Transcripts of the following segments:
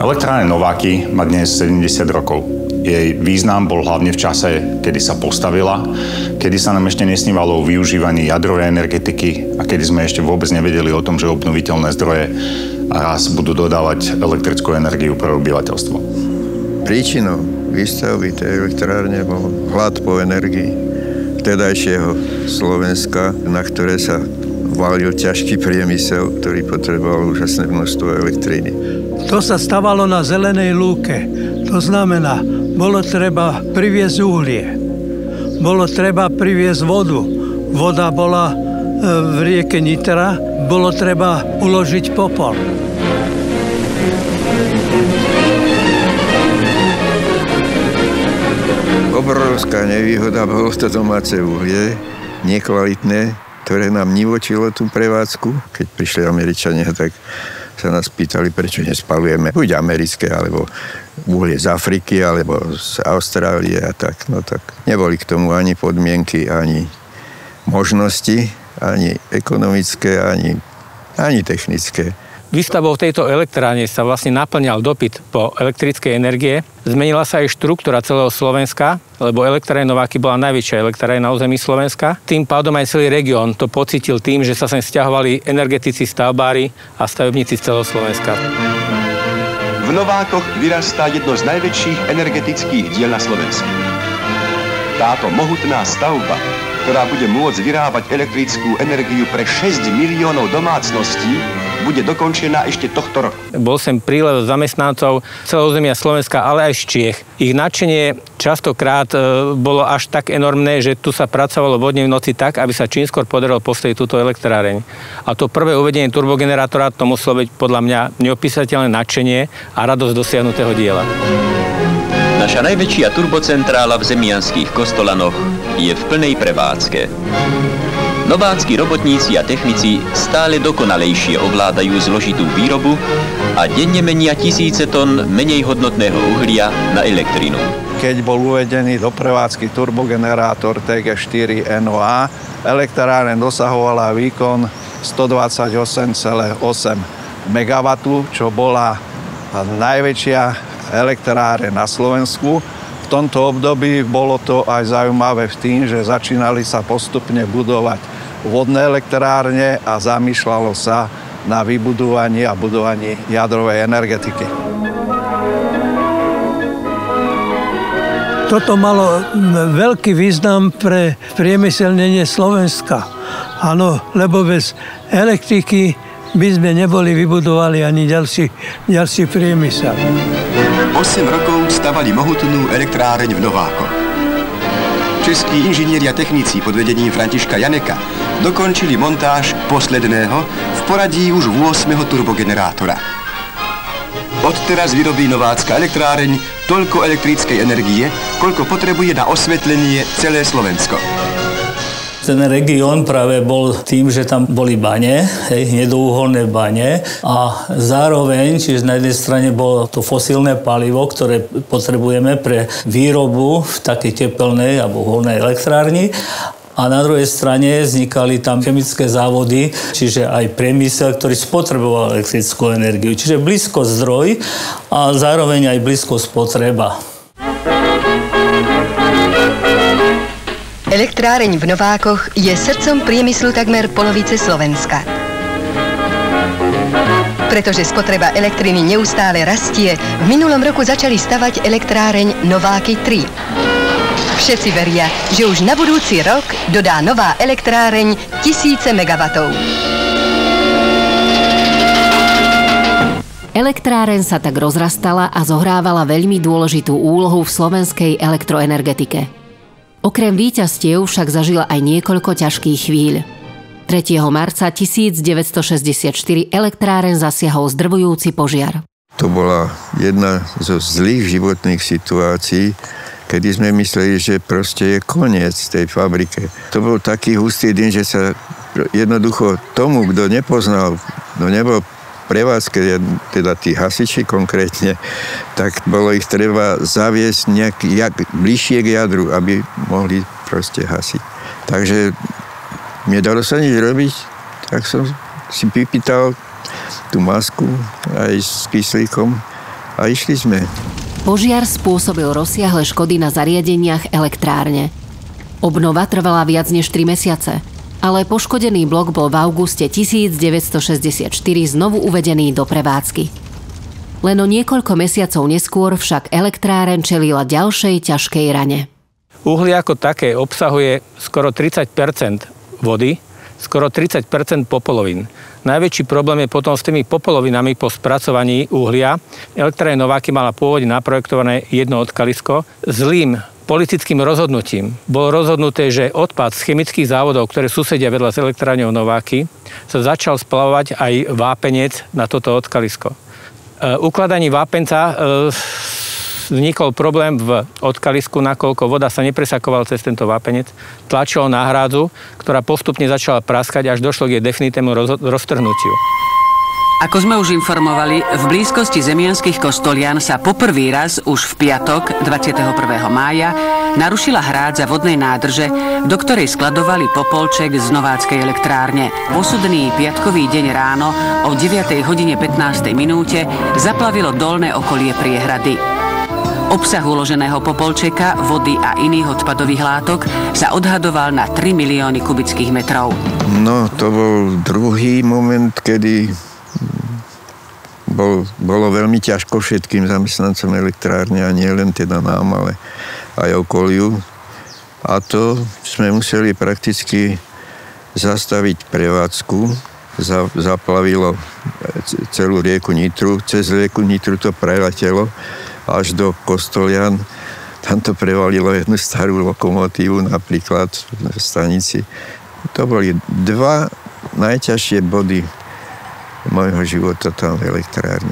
Elektráreň Nováky má dnes 70 rokov. Jej význam bol hlavne v čase, kedy sa postavila, kedy sa nám ešte nesnívalo o využívaní jadrovej energetiky a kedy sme ešte vôbec nevedeli o tom, že obnoviteľné zdroje raz budú dodávať elektrickú energiu pre obyvateľstvo. Príčinou výstavby tej elektrárne bol hlad po energii vtedajšieho Slovenska, na ktoré sa valil ťažký priemysel, ktorý potreboval úžasné množstvo elektriny. To sa stávalo na zelenej lúke. To znamená, bolo treba priviesť uhlie. Bolo treba priviesť vodu. Voda bola v rieke Nitra. Bolo treba uložiť popol. Obrovská nevýhoda bolo to domáce uhlie, nekvalitné, ktoré nám nivočilo tú prevádzku. Keď prišli Američania, tak sa nás pýtali, prečo nespalujeme buď americké, alebo uhlie z Afriky, alebo z Austrálie a tak. No tak neboli k tomu ani podmienky, ani možnosti, ani ekonomické, ani technické. Výstavbou tejto elektrárne sa vlastne naplňal dopyt po elektrickej energie. Zmenila sa aj štruktúra celého Slovenska, lebo elektráreň Nováky bola najväčšia elektráreň na území Slovenska. Tým pádom aj celý región to pocítil tým, že sa sem sťahovali energetici, stavbári a stavebníci z celého Slovenska. V Novákoch vyrastá jedno z najväčších energetických diel na Slovensku. Táto mohutná stavba, ktorá bude môcť vyrábať elektrickú energiu pre 6 miliónov domácností, bude dokončená ešte tohto roku. Bol sem prílev zamestnancov celého územia Slovenska, ale aj z Čiech. Ich nadšenie častokrát bolo až tak enormné, že tu sa pracovalo vodne v noci tak, aby sa čím skôr podarilo postaviť túto elektráreň. A to prvé uvedenie turbogenerátora to muselo byť podľa mňa neopísateľné nadšenie a radosť dosiahnutého diela. Naša najväčšia turbocentrála v zemianských Kostolanoch je v plnej prevádzke. Nováckí robotníci a technici stále dokonalejšie ovládajú zložitú výrobu a denne menia tisíce tón menej hodnotného uhlia na elektrinu. Keď bol uvedený do prevádzky turbogenerátor TG4NOA, elektráreň dosahovala výkon 128,8 MW, čo bola najväčšia elektráreň na Slovensku. V tomto období bolo to aj zaujímavé v tým, že začínali sa postupne budovať vodné elektrárne a zamýšľalo sa na vybudovaní a budovaní jadrovej energetiky. Toto malo veľký význam pre priemyselnenie Slovenska. Áno, lebo bez elektriky by sme neboli vybudovali ani ďalší priemysel. 8 rokov stavali mohutnú elektráreň v Novákoch. Českí inžinieri a technici pod vedením Františka Janeka dokončili montáž posledného v poradí už 8. turbogenerátora. Odteraz vyrobí novácka elektráreň toľko elektrickej energie, koľko potrebuje na osvetlenie celé Slovensko. Ten región práve bol tým, že tam boli bane, nedouholné bane a zároveň, čiže na jednej strane bolo to fosílne palivo, ktoré potrebujeme pre výrobu v takej tepelnej alebo uholnej elektrárni. A na druhej strane vznikali tam chemické závody, čiže aj priemysel, ktorý spotreboval elektrickú energiu. Čiže blízko zdroj a zároveň aj blízko spotreba. Elektráreň v Novákoch je srdcom priemyslu takmer polovice Slovenska. Pretože spotreba elektriny neustále rastie, v minulom roku začali stavať elektráreň Nováky 3. Všetci veria, že už na budúci rok dodá nová elektráreň tisíce megawatov. Elektráreň sa tak rozrastala a zohrávala veľmi dôležitú úlohu v slovenskej elektroenergetike. Okrem víťazstiev však zažila aj niekoľko ťažkých chvíľ. 3. marca 1964 elektráreň zasiahol zdrvujúci požiar. To bola jedna zo zlých životných situácií, kedy sme mysleli, že proste je koniec tej fabrike. To bol taký hustý dym, že sa jednoducho tomu, kto nepoznal, kto nebol prevádzke, teda tí hasiči konkrétne, tak bolo ich treba zaviesť bližšie k jadru, aby mohli proste hasiť. Takže nedalo sa nič robiť, tak som si vypýtal tú masku aj s kyslíkom a išli sme. Požiar spôsobil rozsiahle škody na zariadeniach elektrárne. Obnova trvala viac než 3 mesiace, ale poškodený blok bol v auguste 1964 znovu uvedený do prevádzky. Len o niekoľko mesiacov neskôr však elektráreň čelila ďalšej ťažkej rane. Uhlie ako také obsahuje skoro 30% vody, skoro 30% popolovín. Najväčší problém je potom s tými popolovinami po spracovaní uhlia. Elektráreň Nováky mala pôvodne naprojektované jedno odkalisko. Zlým politickým rozhodnutím bolo rozhodnuté, že odpad z chemických závodov, ktoré susedia vedľa s elektrárňou Nováky, sa začal spaľovať aj vápenec na toto odkalisko. Ukladaní vápenca vznikol problém v odkalisku, nakoľko voda sa nepresakovala cez tento vápenec, tlačilo na hrádzu, ktorá postupne začala praskať, až došlo k jej definitívnemu roztrhnutiu. Ako sme už informovali, v blízkosti Zemianskych Kostolian sa poprvý raz už v piatok 21. mája narušila hrádza vodnej nádrže, do ktorej skladovali popolček z Nováckej elektrárne. V osudný piatkový deň ráno o 9:15 zaplavilo dolné okolie priehrady. Obsah uloženého popolčeka, vody a iných odpadových látok sa odhadoval na 3 milióny kubických metrov. No, to bol druhý moment, kedy bolo veľmi ťažko všetkým zamestnancom elektrárne, a nie len teda nám, ale aj okoliu. A to sme museli prakticky zastaviť prevádzku. Zaplavilo celú rieku Nitru. Cez rieku Nitru to preletelo až do Kostolian. Tam to prevalilo jednu starú lokomotívu napríklad v stanici. To boli 2 najťažšie body môjho života tam v elektrárni.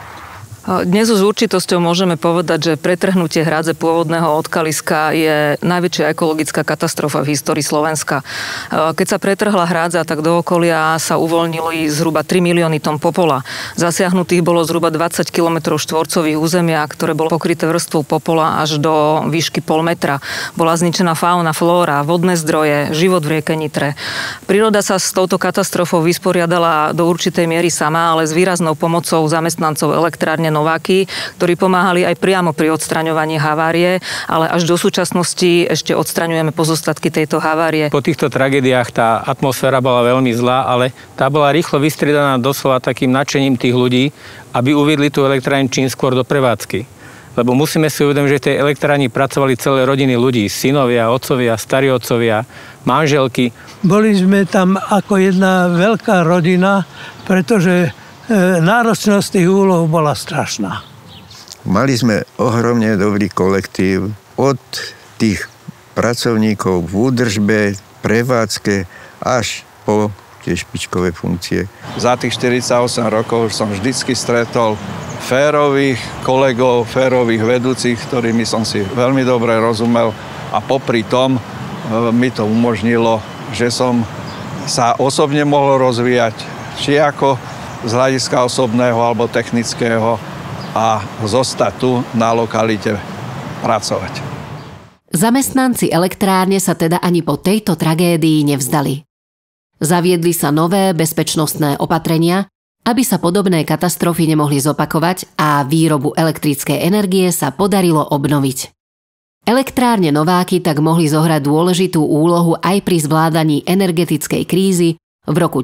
Dnes už s určitosťou môžeme povedať, že pretrhnutie hrádze pôvodného odkaliska je najväčšia ekologická katastrofa v histórii Slovenska. Keď sa pretrhla hrádza, tak do okolia sa uvoľnili zhruba 3 milióny tón popola. Zasiahnutých bolo zhruba 20 km štvorcových územia, ktoré bolo pokryté vrstvou popola až do výšky 0,5 metra. Bola zničená fauna, flóra, vodné zdroje, život v rieke Nitre. Príroda sa s touto katastrofou vysporiadala do určitej miery sama, ale s výraznou pomocou zamestnancov elektrárne Nováky, ktorí pomáhali aj priamo pri odstraňovaní havárie, ale až do súčasnosti ešte odstraňujeme pozostatky tejto havárie. Po týchto tragédiách tá atmosféra bola veľmi zlá, ale tá bola rýchlo vystriedaná doslova takým nadšením tých ľudí, aby uviedli tú elektráreň čím skôr do prevádzky. Lebo musíme si uvedomiť, že v tej elektrárni pracovali celé rodiny ľudí, synovia, otcovia, starí otcovia, manželky. Boli sme tam ako jedna veľká rodina, pretože náročnosť tých úloh bola strašná. Mali sme ohromne dobrý kolektív od tých pracovníkov v údržbe, prevádzke až po tie špičkové funkcie. Za tých 48 rokov som vždycky stretol férových kolegov, férových vedúcich, ktorými som si veľmi dobre rozumel, a popri tom mi to umožnilo, že som sa osobne mohol rozvíjať, či ako z hľadiska osobného alebo technického, a zostať tu na lokalite pracovať. Zamestnanci elektrárne sa teda ani po tejto tragédii nevzdali. Zaviedli sa nové bezpečnostné opatrenia, aby sa podobné katastrofy nemohli zopakovať, a výrobu elektrickej energie sa podarilo obnoviť. Elektrárne Nováky tak mohli zohrať dôležitú úlohu aj pri zvládaní energetickej krízy v roku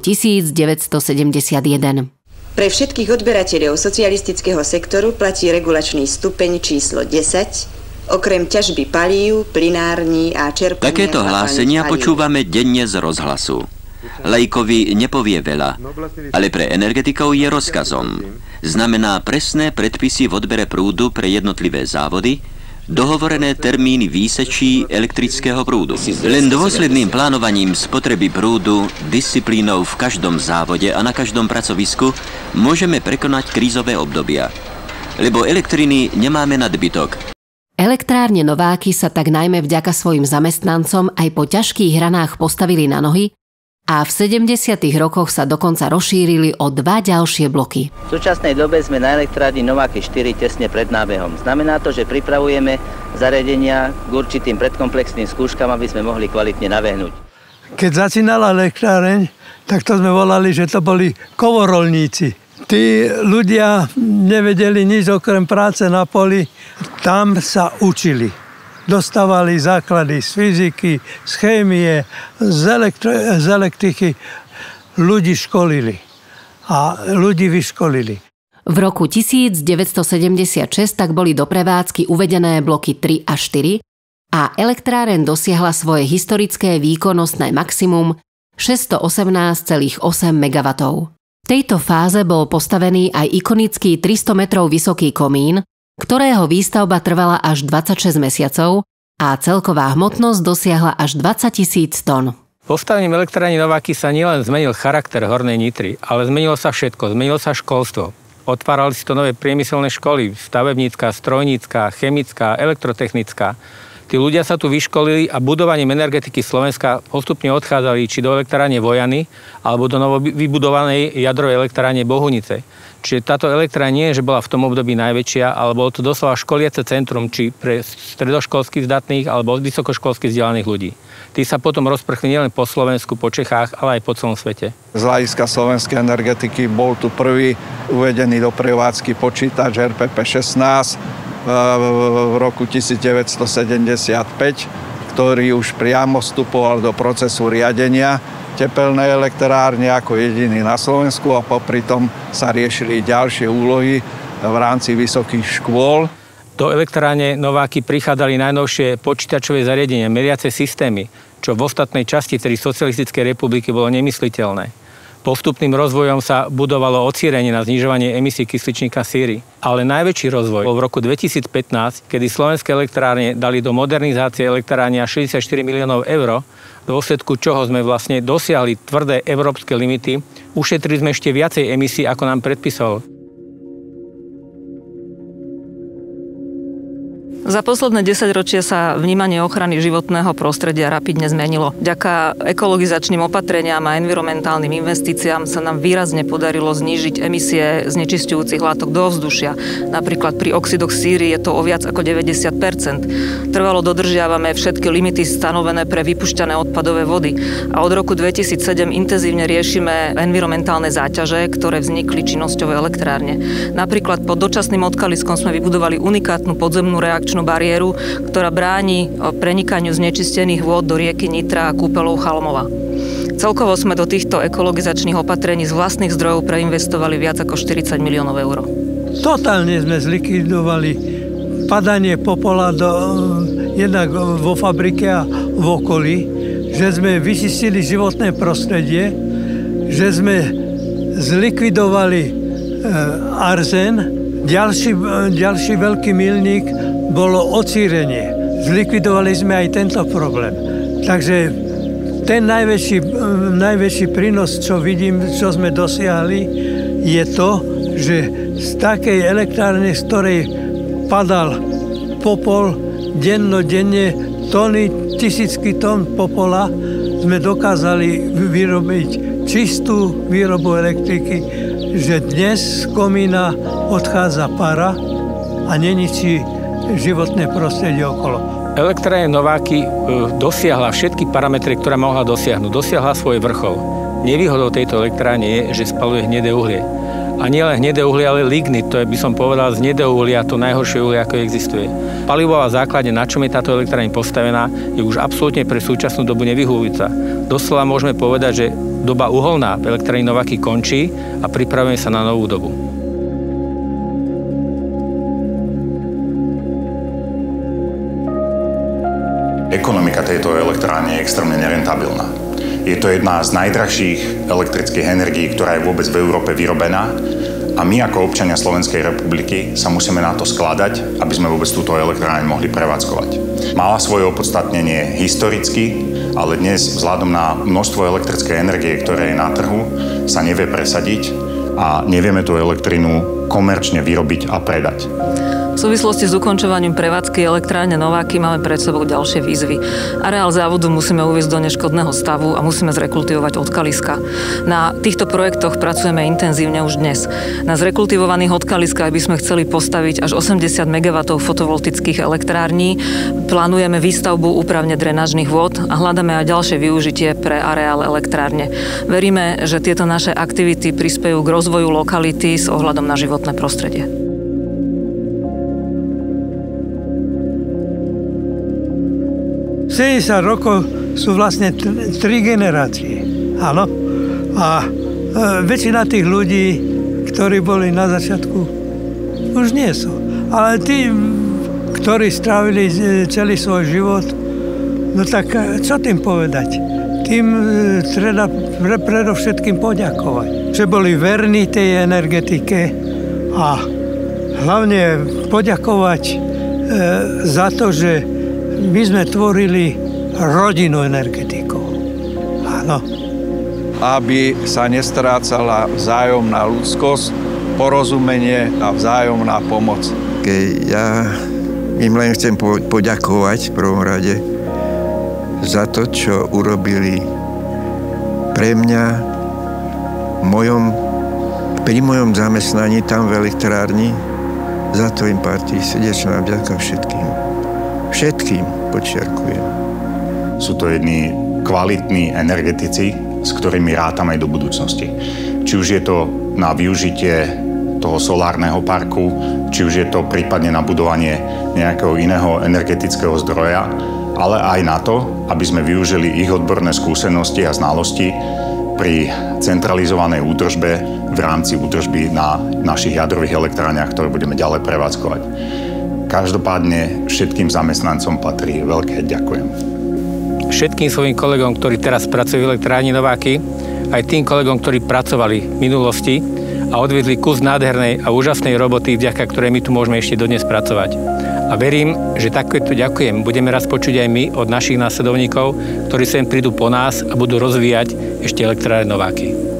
1971. Pre všetkých odberateľov socialistického sektoru platí regulačný stupeň číslo 10, okrem ťažby palív, plynární a čerpania. Takéto hlásenia počúvame denne z rozhlasu. Laikovi nepovie veľa, ale pre energetikov je rozkazom. Znamená presné predpisy v odbere prúdu pre jednotlivé závody, dohovorené termíny výsečí elektrického prúdu. Len dôsledným plánovaním spotreby prúdu, disciplínou v každom závode a na každom pracovisku môžeme prekonať krízové obdobia. Lebo elektriny nemáme nadbytok. Elektrárne Nováky sa tak najmä vďaka svojim zamestnancom aj po ťažkých hranách postavili na nohy a v 70. rokoch sa dokonca rozšírili o 2 ďalšie bloky. V súčasnej dobe sme na elektrárni Nováky 4 tesne pred nábehom. Znamená to, že pripravujeme zariadenia k určitým predkomplexným skúškam, aby sme mohli kvalitne nabehnúť. Keď začínala elektráreň, tak to sme volali, že to boli kovorolníci. tí ľudia nevedeli nič okrem práce na poli. Tam sa učili. Dostávali základy z fyziky, z chémie, z elektriky. Ľudí školili a ľudí vyškolili. V roku 1976 tak boli do prevádzky uvedené bloky 3 a 4 a elektráreň dosiahla svoje historické výkonnostné maximum 618,8 MW. V tejto fáze bol postavený aj ikonický 300 metrov vysoký komín, ktorého výstavba trvala až 26 mesiacov a celková hmotnosť dosiahla až 20 000 tón. Postavením elektrárne Nováky sa nielen zmenil charakter Hornej Nitry, ale zmenilo sa všetko, zmenilo sa školstvo. Otvárali si to nové priemyselné školy, stavebnícka, strojnícka, chemická, elektrotechnická. Tí ľudia sa tu vyškolili a budovaním energetiky Slovenska postupne odchádzali či do elektrárne Vojany, alebo do novo vybudovanej jadrovej elektrárne Bohunice. Čiže táto elektrárne nie, že bola v tom období najväčšia, ale bolo to doslova školiace centrum, či pre stredoškolských zdatných, alebo vysokoškolských vzdelaných ľudí. Tí sa potom rozprchli nielen po Slovensku, po Čechách, ale aj po celom svete. Z hľadiska slovenskej energetiky bol tu prvý uvedený do prevádzky počítač RPP-16 v roku 1975, ktorý už priamo vstupoval do procesu riadenia tepelnej elektrárne ako jediný na Slovensku a popri tom sa riešili ďalšie úlohy v rámci vysokých škôl. Do elektrárne Nováky prichádzali najnovšie počítačové zariadenia, meriace systémy, čo v ostatnej časti tej socialistickej republiky bolo nemysliteľné. Postupným rozvojom sa budovalo ocírenie na znižovanie emisí kysličníka síry. Ale najväčší rozvoj bol v roku 2015, kedy slovenské elektrárne dali do modernizácie elektrárne 64 miliónov eur, v dôsledku čoho sme vlastne dosiahli tvrdé európske limity, ušetrili sme ešte viacej emisí, ako nám predpísalo. Za posledné 10 ročia sa vnímanie ochrany životného prostredia rapidne zmenilo. Vďaka ekologizačným opatreniam a environmentálnym investíciám sa nám výrazne podarilo znížiť emisie znečisťujúcich látok do ovzdušia. Napríklad pri oxidoch síry je to o viac ako 90%. Trvalo dodržiavame všetky limity stanovené pre vypušťané odpadové vody. A od roku 2007 intenzívne riešime environmentálne záťaže, ktoré vznikli činnosťou elektrárne. Napríklad pod dočasným odkaliskom sme vybudovali unikátnu podzemnú reakčnú bariéru, ktorá bráni prenikaniu znečistených vôd do rieky Nitra a kúpeľov Chalmova. Celkovo sme do týchto ekologizačných opatrení z vlastných zdrojov preinvestovali viac ako 40 miliónov eur. Totálne sme zlikvidovali padanie popola jednak vo fabrike a v okolí, že sme vyčistili životné prostredie, že sme zlikvidovali arzén. Ďalší veľký milník bolo ocírenie. Zlikvidovali sme aj tento problém. Takže ten najväčší prínos, čo vidím, čo sme dosiahli, je to, že z takej elektrárne, z ktorej padal popol denne, tony, tisícky tón popola, sme dokázali vyrobiť čistú výrobu elektriky, že dnes z komína odchádza para a neničí životné prostredie okolo. Elektrárne Nováky dosiahla všetky parametre, ktoré mohla dosiahnuť. Dosiahla svoj vrchol. Nevýhodou tejto elektrárne je, že spaľuje hnedé uhlie. A nielen hnedé uhlie, ale lignit, to je, by som povedal, z hnedého uhlia to najhoršie uhlie, ako existuje. Palivová základne, na čom je táto elektrárne postavená, je už absolútne pre súčasnú dobu nevyhovujúca. Doslova môžeme povedať, že doba uholná v elektrárne Nováky končí a pripravujeme sa na novú dobu. Ekonomika tejto elektrárne je extrémne nerentabilná. Je to jedna z najdrahších elektrických energií, ktorá je vôbec v Európe vyrobená a my ako občania Slovenskej republiky sa musíme na to skladať, aby sme vôbec túto elektrárne mohli prevádzkovať. Mala svoje opodstatnenie historicky, ale dnes vzhľadom na množstvo elektrickej energie, ktoré je na trhu, sa nevie presadiť a nevieme tú elektrinu komerčne vyrobiť a predať. V súvislosti s ukončovaním prevádzky elektrárne Nováky máme pred sebou ďalšie výzvy. Areál závodu musíme uviesť do neškodného stavu a musíme zrekultivovať odkaliská. Na týchto projektoch pracujeme intenzívne už dnes. Na zrekultivovaných odkaliskách by sme chceli postaviť až 80 MW fotovoltických elektrární, plánujeme výstavbu úpravne drenážnych vôd a hľadáme aj ďalšie využitie pre areál elektrárne. Veríme, že tieto naše aktivity prispejú k rozvoju lokality s ohľadom na životné prostredie. 70 rokov sú vlastne 3 generácie. Áno. A väčšina tých ľudí, ktorí boli na začiatku, už nie sú. Ale tí, ktorí strávili celý svoj život, no tak čo tým povedať? Tým treba predovšetkým poďakovať. Že boli verní tej energetike a hlavne poďakovať za to, že my sme tvorili rodinnú energetiku. Áno. Aby sa nestrácala vzájomná ľudskosť, porozumenie a vzájomná pomoc. Ja im len chcem poďakovať v prvom rade za to, čo urobili pre mňa pri mojom zamestnaní tam v elektrárni. Za to im patrí srdečná vďaka všetkým. Všetkým, podčiarkujem. Sú to jedni kvalitní energetici, s ktorými rátame aj do budúcnosti. Či už je to na využitie toho solárneho parku, či už je to prípadne na budovanie nejakého iného energetického zdroja, ale aj na to, aby sme využili ich odborné skúsenosti a znalosti pri centralizovanej údržbe v rámci údržby na našich jadrových elektrárniach, ktoré budeme ďalej prevádzkovať. Každopádne všetkým zamestnancom patrí veľké ďakujem. Všetkým svojim kolegom, ktorí teraz pracujú v elektrárni Nováky, aj tým kolegom, ktorí pracovali v minulosti a odvedli kus nádhernej a úžasnej roboty, vďaka ktorej my tu môžeme ešte dodnes pracovať. A verím, že takéto ďakujem budeme raz počuť aj my od našich následovníkov, ktorí sem prídu po nás a budú rozvíjať ešte elektrárne Nováky.